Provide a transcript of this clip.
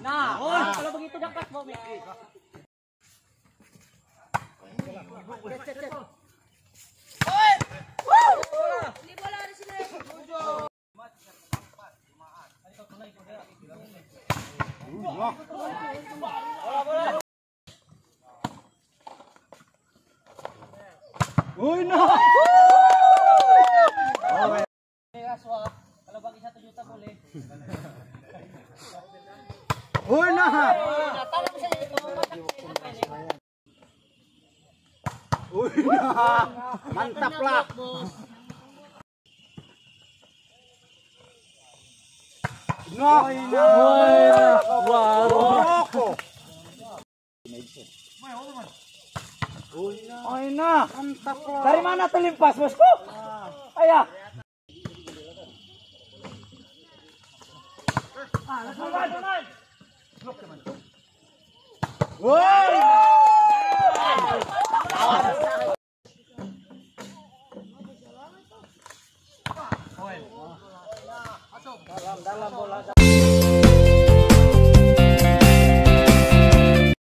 Nah, kalau begitu dekat mau Mikri. Ini bola di sini. Kalau bagi 1 juta boleh. Mantap lah. Dari mana terlimpas, bosku? Ayah. Dalam bola.